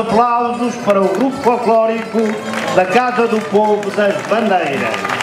aplausos para o grupo folclórico da Casa do Povo das Bandeiras.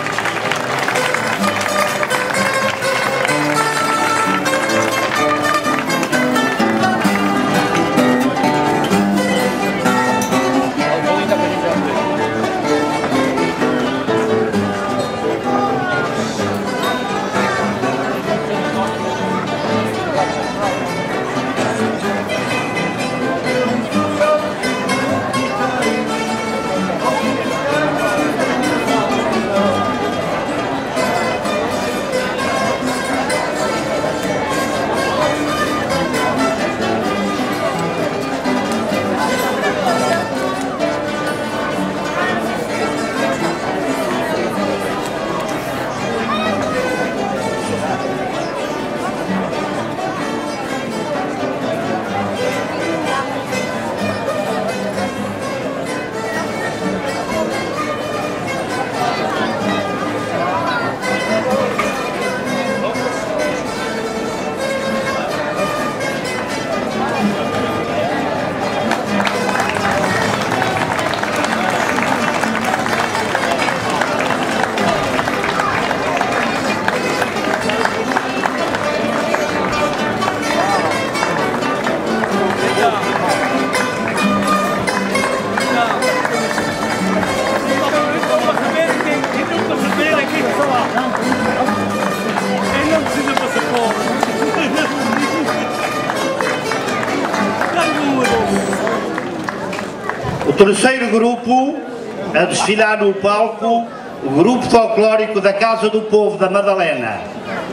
O terceiro grupo a desfilar no palco, o grupo folclórico da Casa do Povo da Madalena.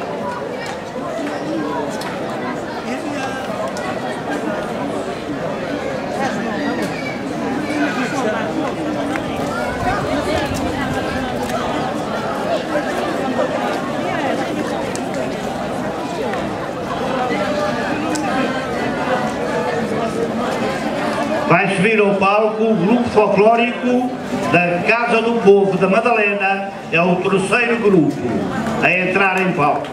Vai subir ao palco o grupo folclórico da Casa do Povo da Madalena, é o terceiro grupo a entrar em palco.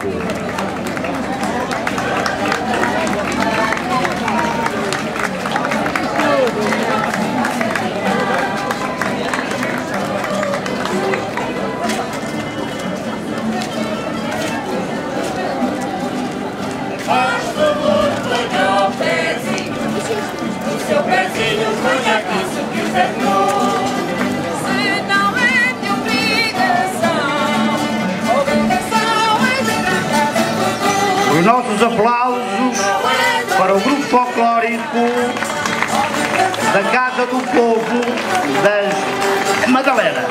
Os nossos aplausos para o grupo folclórico da Casa do Povo da Madalena.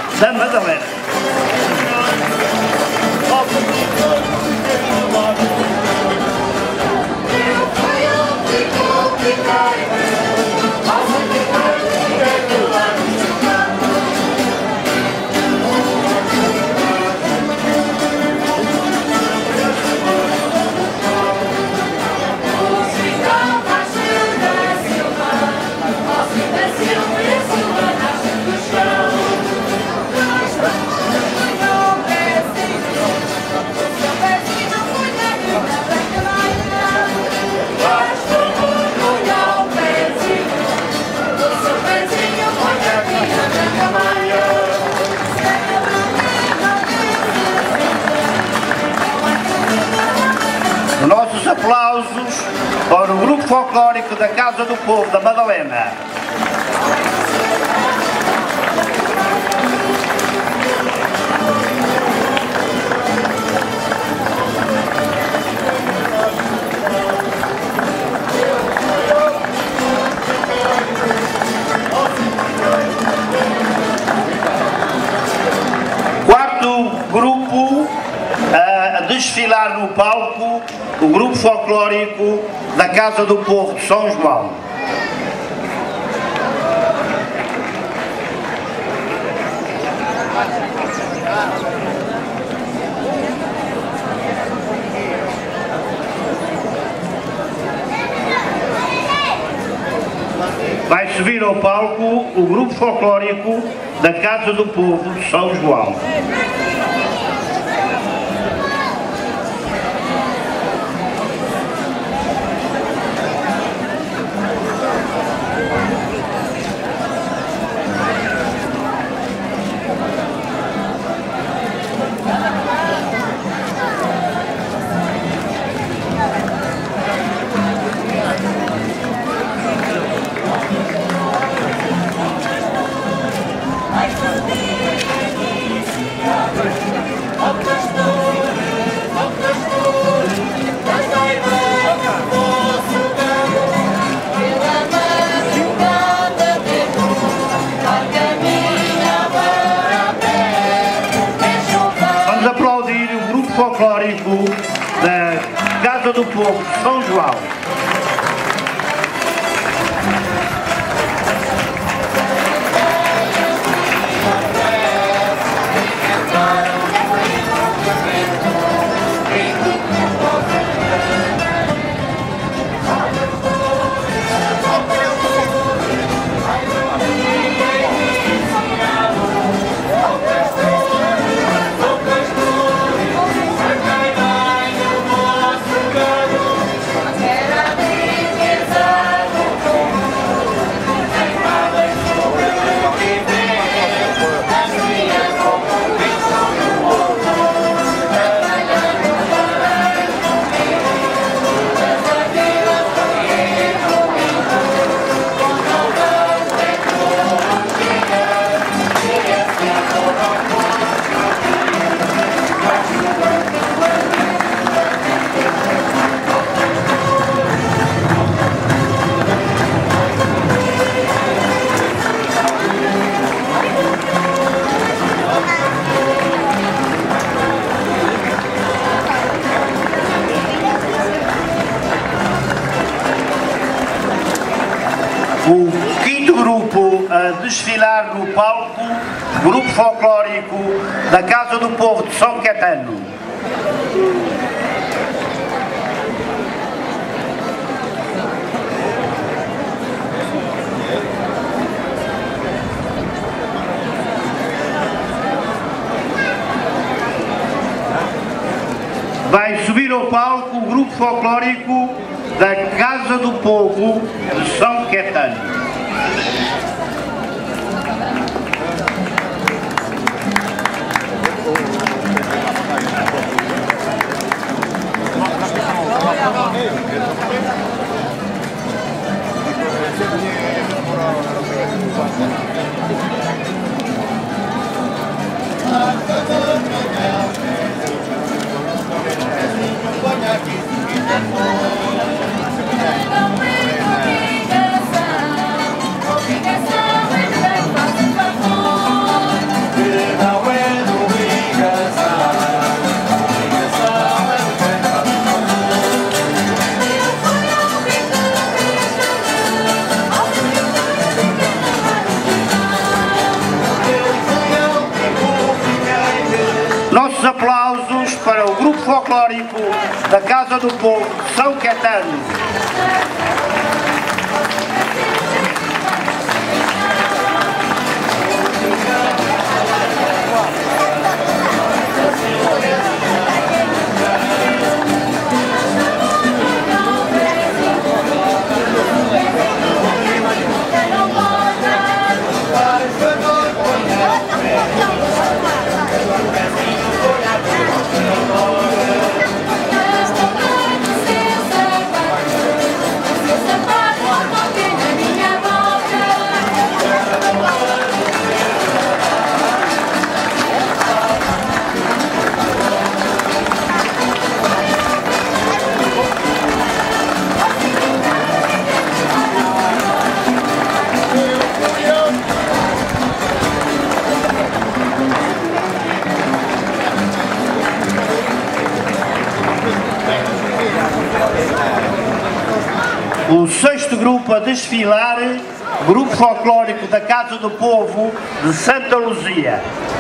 Nossos aplausos para o grupo folclórico da Casa do Povo da Madalena. Quarto grupo a desfilar no palco, o grupo folclórico da Casa do Povo de São João. Vai subir ao palco o grupo folclórico da Casa do Povo de São João. Vamos aplaudir o grupo folclórico da Casa do Povo de São João. O quinto grupo a desfilar no palco, grupo folclórico da Casa do Povo de São Caetano. Vai subir ao palco o grupo folclórico da Casa do Povo de São Caetano. Nossos aplausos para o grupo folclórico da Casa do Povo de São Caetano. O sexto grupo a desfilar, grupo folclórico da Casa do Povo de Santa Luzia.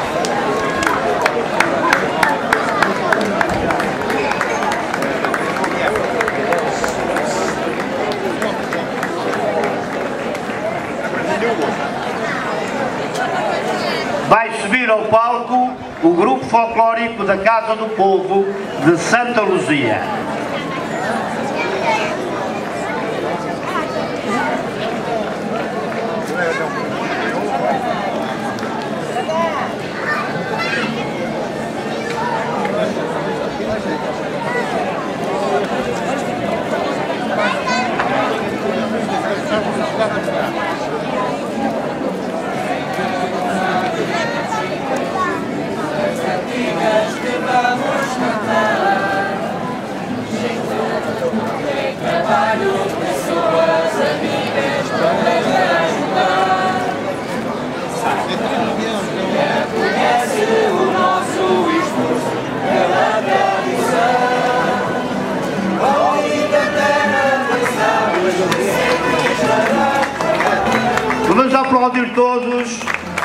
Vai subir ao palco o grupo folclórico da Casa do Povo de Santa Luzia.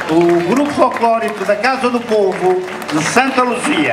o Grupo Folclórico da Casa do Povo de Santa Luzia.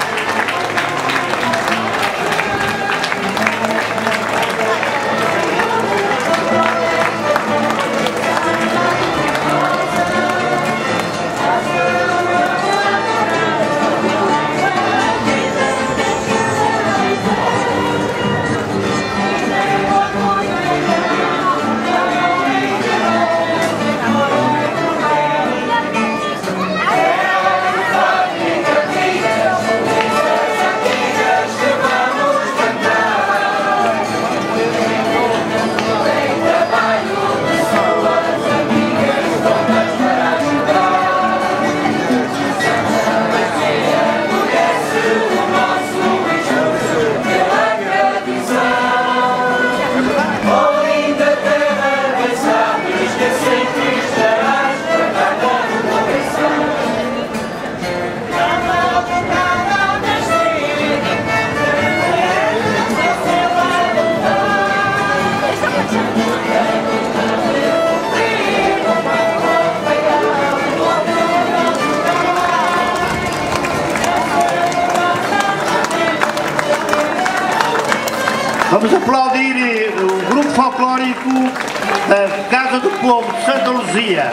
Vamos aplaudir o Grupo Folclórico da Casa do Povo de Santa Luzia.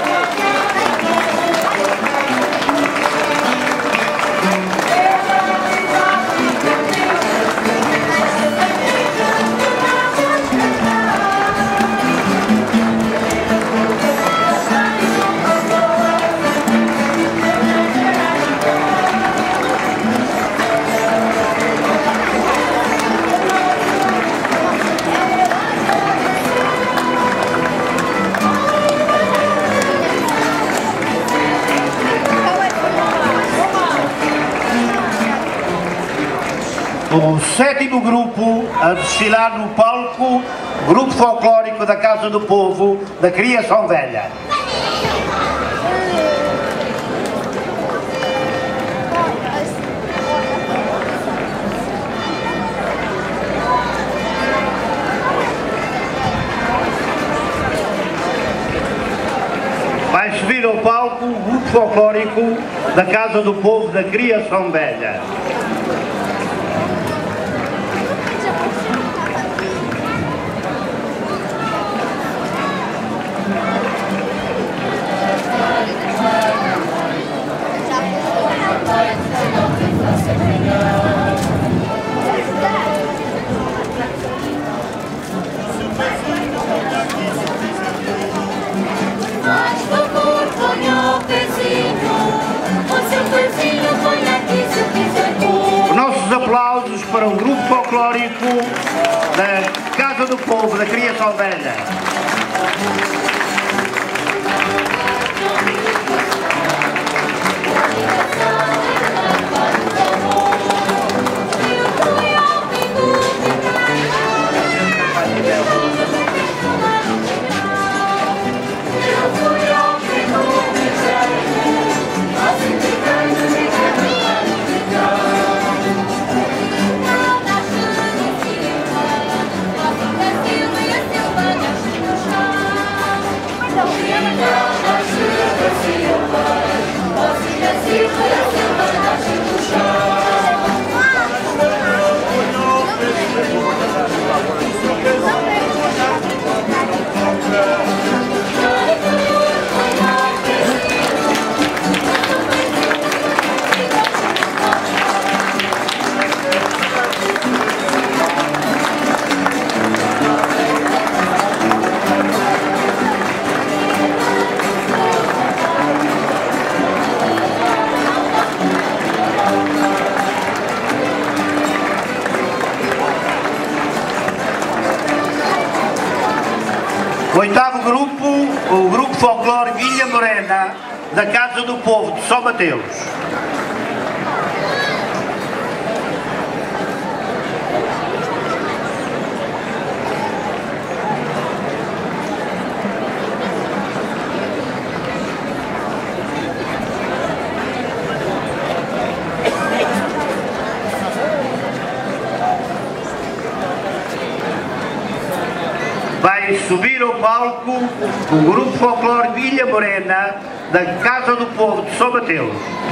O sétimo grupo a desfilar no palco, Grupo Folclórico da Casa do Povo da Criação Velha. Vai subir ao palco o Grupo Folclórico da Casa do Povo da Criação Velha. Nossos aplausos para o Grupo Folclórico da Casa do Povo da Criação Velha. O oitavo grupo, o Grupo Folclórico Ilha Morena, da Casa do Povo de São Mateus. Vai subir ao palco o Grupo Folclórico Ilha Morena da Casa do Povo de São Mateus.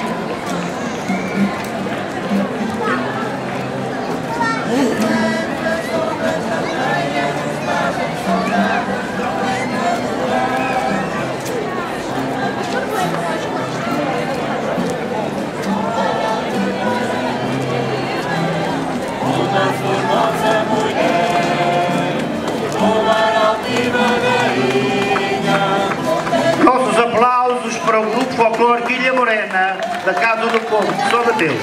Nossos aplausos para o Grupo Folclórico Ilha Morena da Casa do Povo de São Mateus.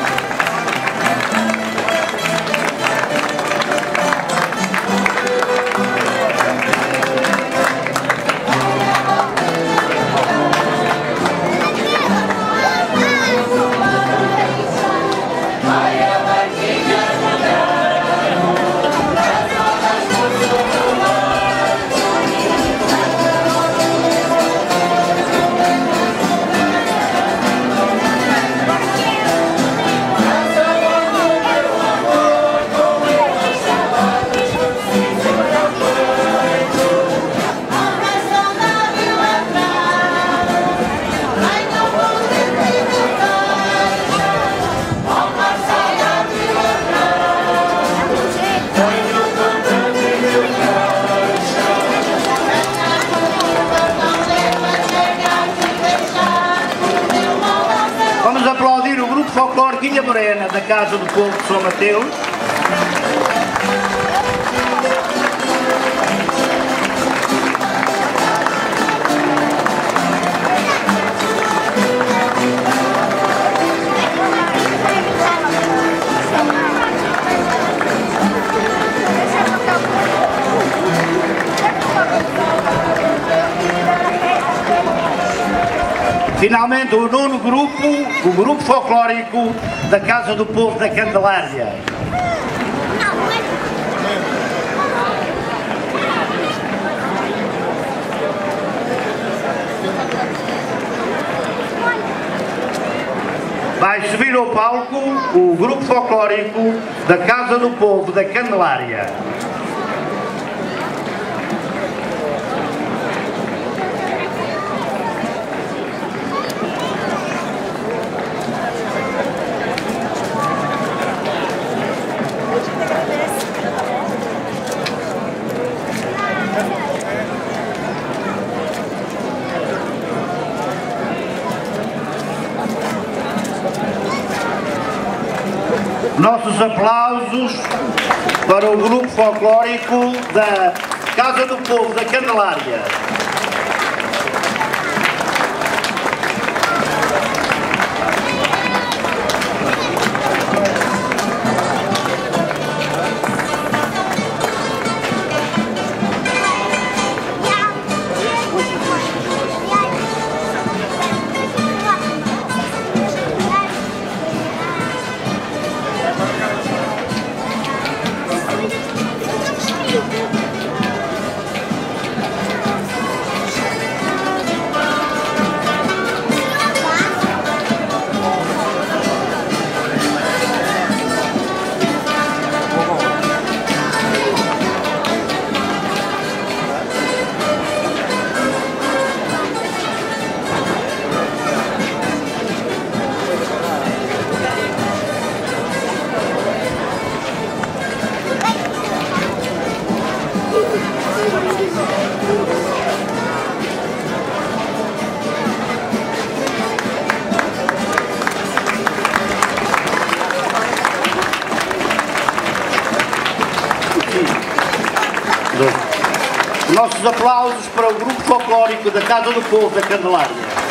Vamos aplaudir o Grupo Folclórico Ilha Morena da Casa do Povo de São Mateus. Finalmente, o nono grupo, o Grupo Folclórico da Casa do Povo da Candelária. Vai subir ao palco o Grupo Folclórico da Casa do Povo da Candelária. Nossos aplausos para o Grupo Folclórico da Casa do Povo da Candelária. Nossos aplausos para o Grupo Folclórico da Casa do Povo da Candelária.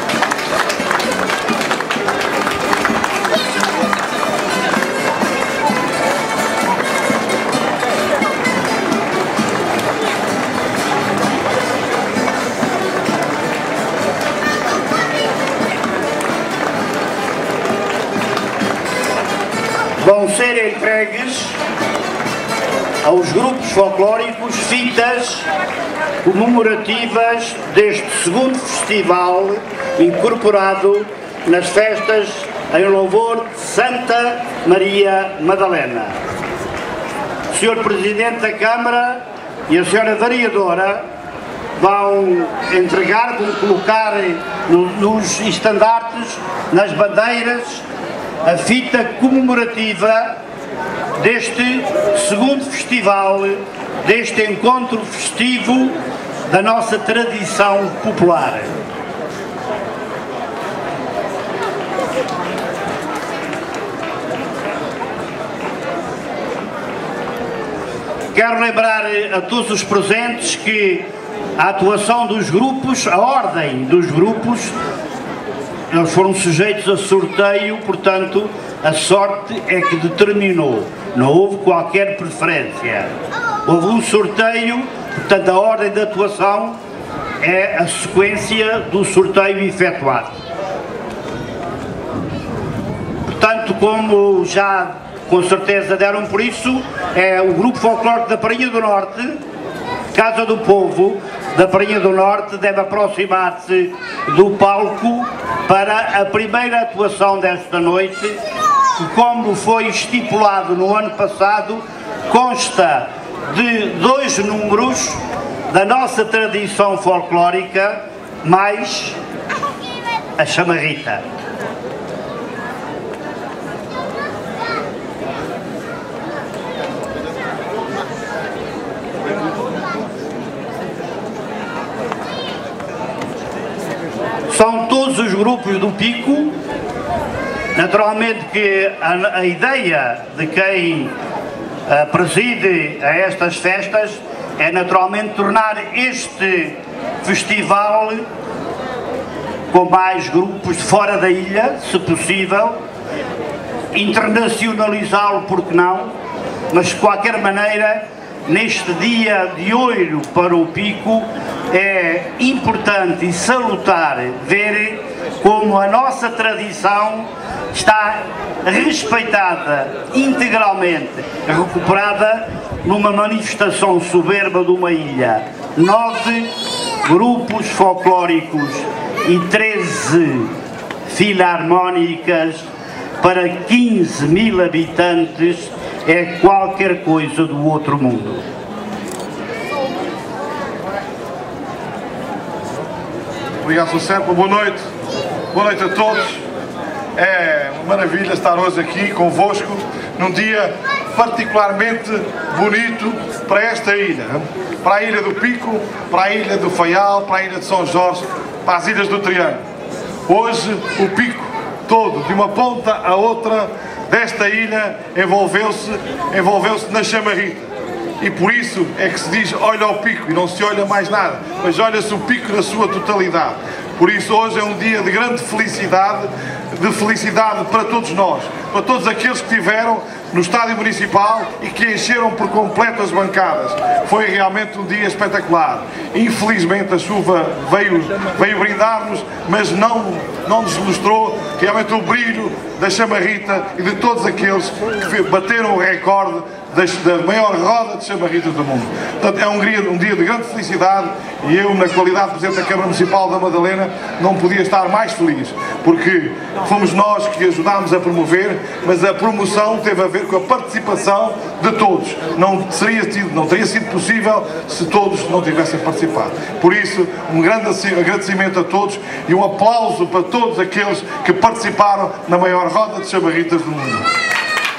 Vão ser entregues aos grupos folclóricos fitas comemorativas deste segundo festival incorporado nas festas em louvor de Santa Maria Madalena. Senhor Presidente da Câmara, e a senhora vereadora vão entregar, vão colocar nos estandartes, nas bandeiras, a fita comemorativa deste segundo festival, deste encontro festivo da nossa tradição popular. Quero lembrar a todos os presentes que a atuação dos grupos, a ordem dos grupos, eles foram sujeitos a sorteio, portanto, a sorte é que determinou. Não houve qualquer preferência. Houve um sorteio, portanto, a ordem de atuação é a sequência do sorteio efetuado. Portanto, como já com certeza deram por isso, é o Grupo Folclórico da Prainha do Norte, Casa do Povo da Prainha do Norte, deve aproximar-se do palco para a primeira atuação desta noite, que, como foi estipulado no ano passado, consta de 2 números da nossa tradição folclórica, mais a chamarrita. São todos os grupos do Pico. Naturalmente que a ideia de quem preside a estas festas é naturalmente tornar este festival com mais grupos de fora da ilha, se possível, internacionalizá-lo, porque não, mas de qualquer maneira, neste dia de ouro para o Pico, é importante e salutar ver como a nossa tradição está respeitada, integralmente recuperada numa manifestação soberba de uma ilha. 9 grupos folclóricos e 13 filarmónicas para 15.000 habitantes é qualquer coisa do outro mundo. Obrigado, Sr. Serpa. Boa noite a todos. É uma maravilha estar hoje aqui convosco, num dia particularmente bonito para esta ilha, para a Ilha do Pico, para a Ilha do Faial, para a Ilha de São Jorge, para as Ilhas do Triângulo. Hoje o Pico todo, de uma ponta à outra desta ilha, envolveu-se na chamarrita. E por isso é que se diz olha ao Pico, e não se olha mais nada, mas olha-se o Pico na sua totalidade. Por isso hoje é um dia de grande felicidade para todos nós, para todos aqueles que estiveram no estádio municipal e que encheram por completo as bancadas. Foi realmente um dia espetacular. Infelizmente a chuva veio brindar-nos, mas não nos mostrou realmente o brilho da chamarrita e de todos aqueles que bateram o recorde da maior roda de chamarritas do mundo. Portanto, é um dia de grande felicidade e eu, na qualidade de Presidente da Câmara Municipal da Madalena, não podia estar mais feliz, porque fomos nós que ajudámos a promover, mas a promoção teve a ver com a participação de todos. Não teria sido possível se todos não tivessem participado. Por isso, um grande agradecimento a todos e um aplauso para todos aqueles que participaram na maior roda de chamarritas do mundo.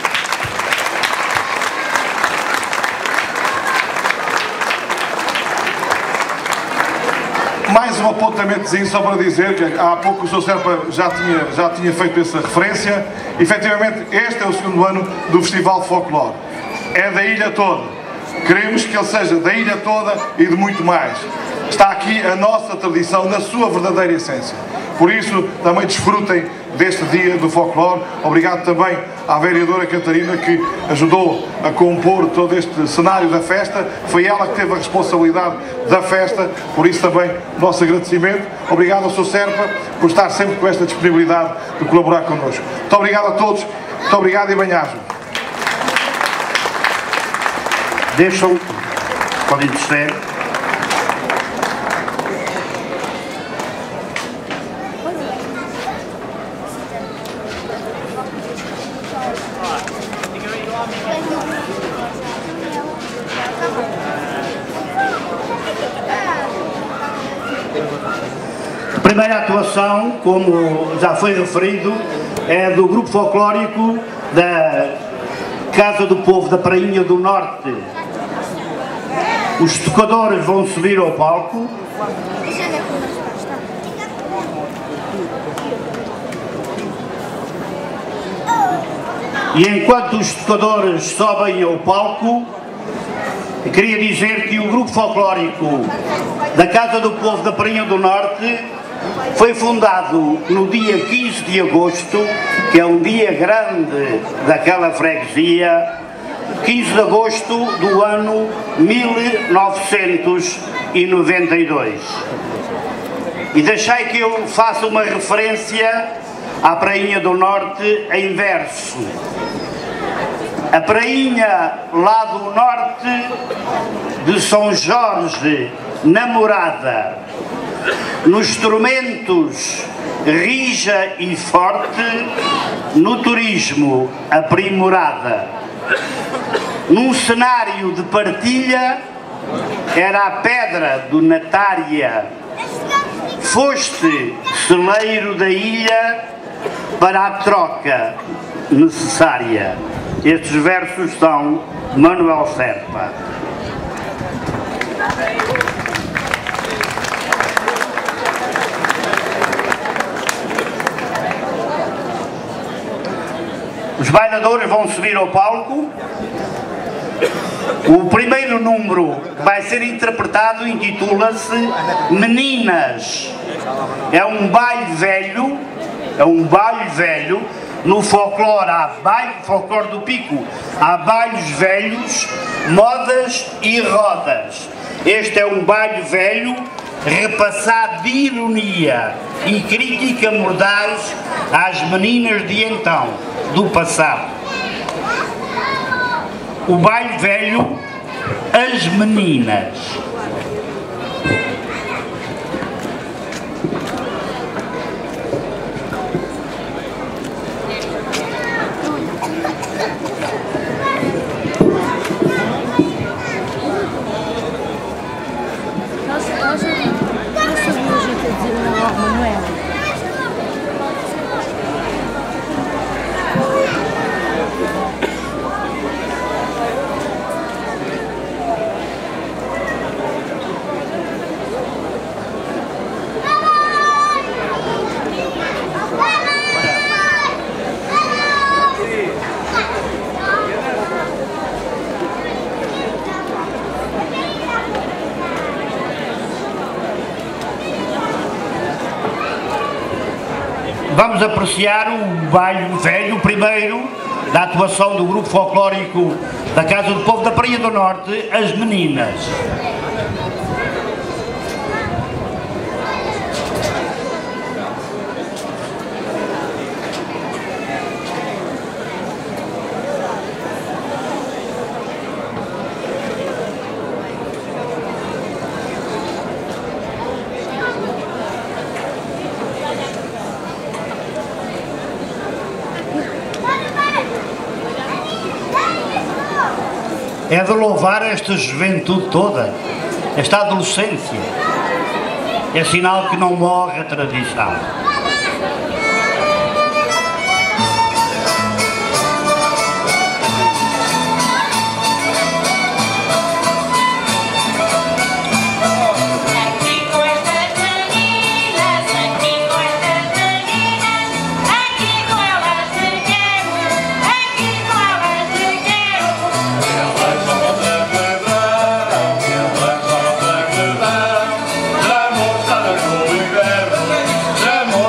Mais um apontamentozinho só para dizer que há pouco o Sr. Serpa já tinha feito essa referência. Efetivamente, este é o segundo ano do Festival de Folclore. É da ilha toda. Queremos que ele seja da ilha toda e de muito mais. Está aqui a nossa tradição na sua verdadeira essência. Por isso, também desfrutem deste dia do folclore. Obrigado também à vereadora Catarina, que ajudou a compor todo este cenário da festa. Foi ela que teve a responsabilidade da festa, por isso também nosso agradecimento. Obrigado ao Sr. Serpa por estar sempre com esta disponibilidade de colaborar connosco. Muito obrigado a todos, muito obrigado e bem-aja. Podem descer. primeira atuação, como já foi referido, é do grupo folclórico da Casa do Povo da Prainha do Norte. Os tocadores vão subir ao palco. E enquanto os tocadores sobem ao palco, queria dizer que o grupo folclórico da Casa do Povo da Prainha do Norte foi fundado no dia 15 de agosto, que é um dia grande daquela freguesia, 15 de agosto do ano 1992. E deixei que eu faça uma referência à Prainha do Norte em verso. A prainha lá do norte de São Jorge, namorada, nos instrumentos rija e forte, no turismo aprimorada. Num cenário de partilha, era a pedra do Natária. Foste celeiro da ilha para a troca necessária. Estes versos são de Manuel Serpa. Os bailadores vão subir ao palco. O primeiro número vai ser interpretado, intitula-se Meninas. É um baile velho, no folclore há baile, folclore do Pico, há bailes velhos, modas e rodas. Este é um baile velho, repassado de ironia e crítica mordaz às meninas de então, do passado. O baile velho, as meninas. Vamos apreciar o baile velho, primeiro, da atuação do grupo folclórico da Casa do Povo da Prainha do Norte, As Meninas. É de louvar esta juventude toda, esta adolescência. É sinal que não morre a tradição. Amor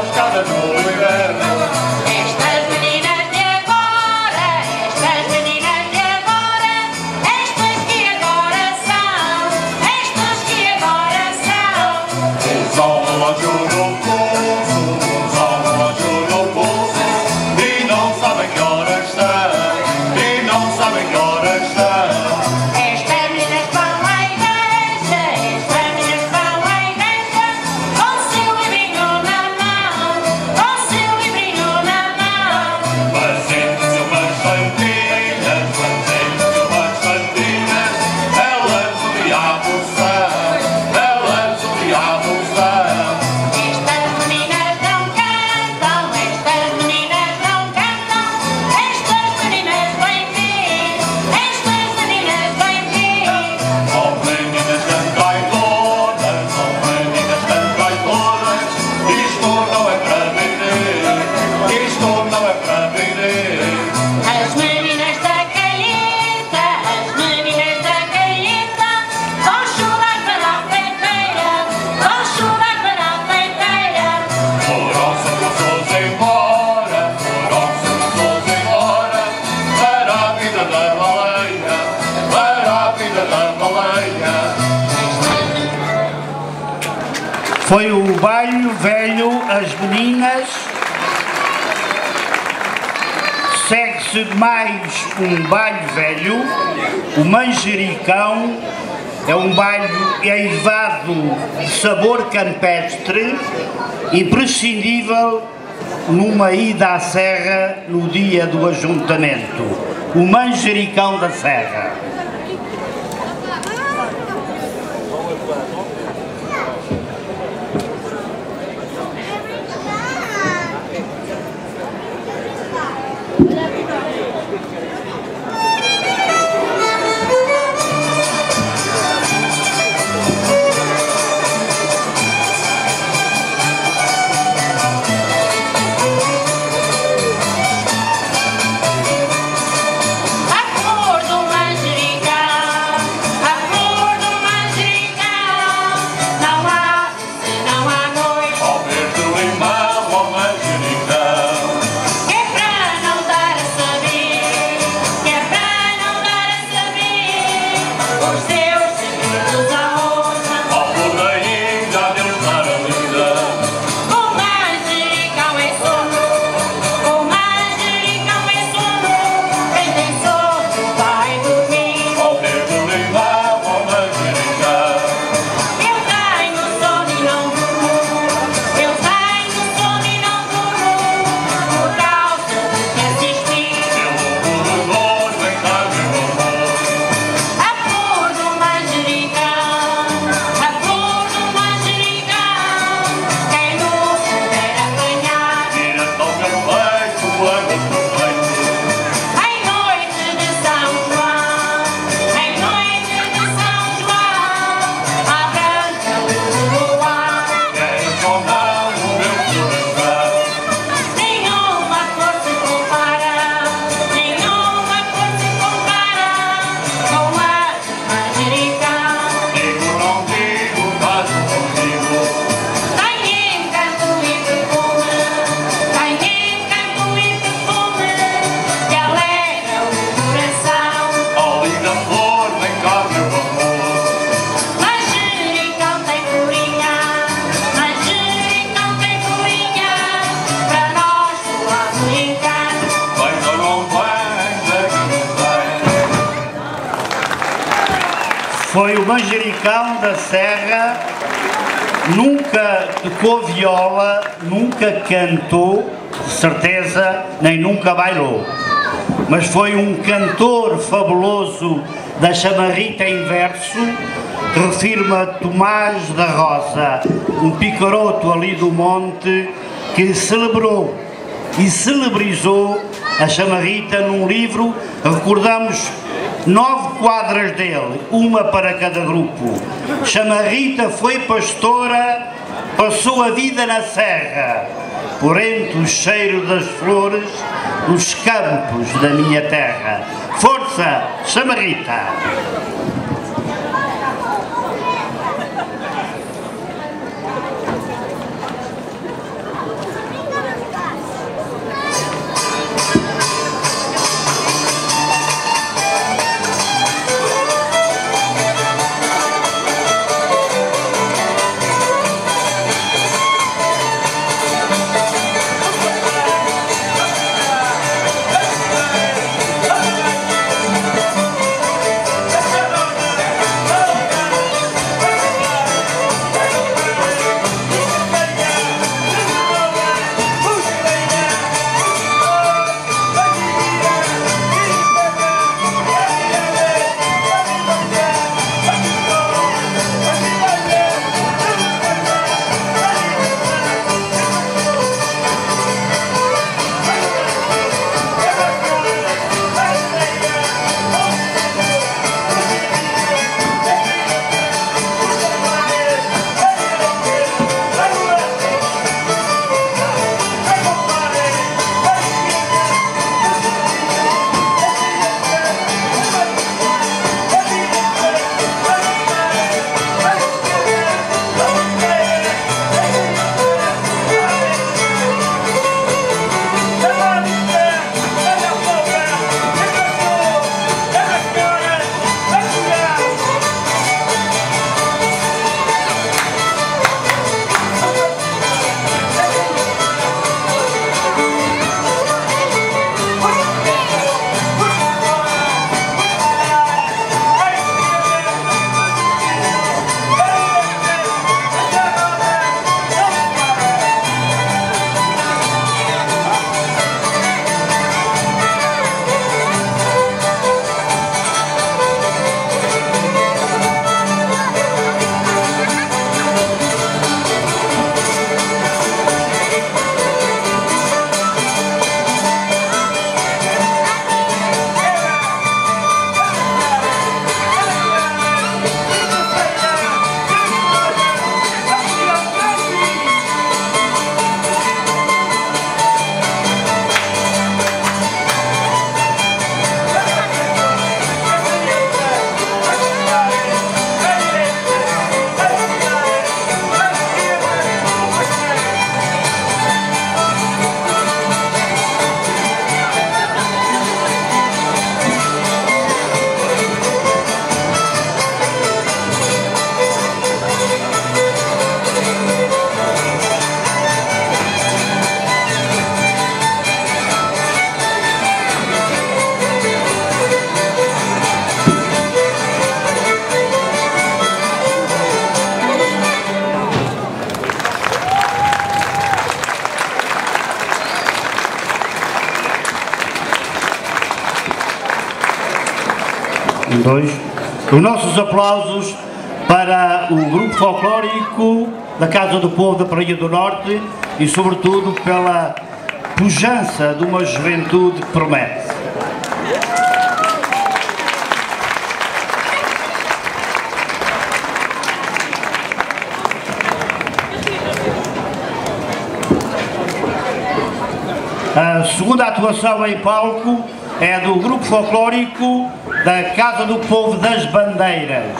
Foi o baile velho, as meninas. Segue-se mais um baile velho, o manjericão. É um baile eivado de sabor campestre, imprescindível numa ida à serra no dia do ajuntamento. O manjericão da serra. Foi o manjericão da serra, nunca tocou viola, nunca cantou, de certeza, nem nunca bailou. Mas foi um cantor fabuloso da chamarrita em verso, que refirma a Tomás da Rosa, um picaroto ali do monte, que celebrou e celebrizou a chamarrita num livro. Recordamos 9 quadras dele, uma para cada grupo. Chamarrita foi pastora, passou a vida na serra, por entre o cheiro das flores, nos campos da minha terra. Força, Chamarrita! Os nossos aplausos para o grupo folclórico da Casa do Povo da Praia do Norte e, sobretudo, pela pujança de uma juventude que promete. A segunda atuação em palco é do grupo folclórico da Casa do Povo das Bandeiras.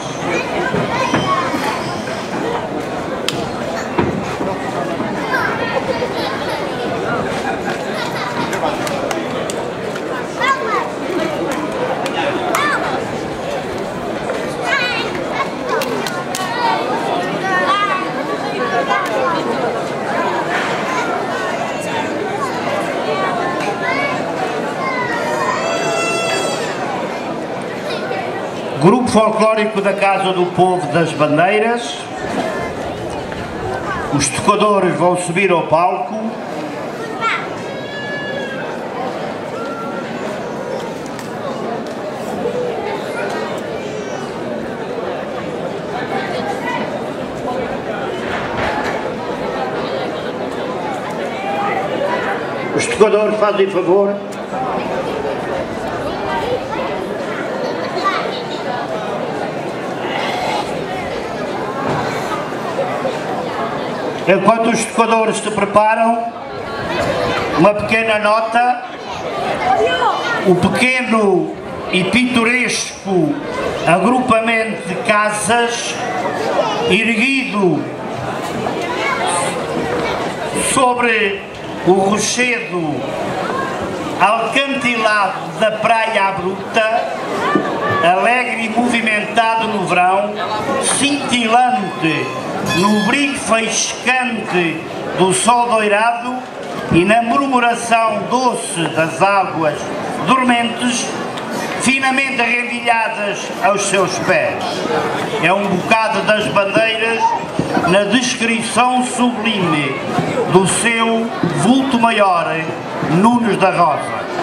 Grupo folclórico da Casa do Povo das Bandeiras. Os tocadores vão subir ao palco. Os tocadores fazem favor. Enquanto os tocadores se preparam, uma pequena nota: o pequeno e pitoresco agrupamento de casas erguido sobre o rochedo alcantilado da Praia à Bruta, alegre e movimentado no verão, cintilante no brilho faiscante do sol doirado e na murmuração doce das águas dormentes, finamente arrendilhadas aos seus pés. É um bocado das bandeiras na descrição sublime do seu vulto maior, Nunes da Rosa.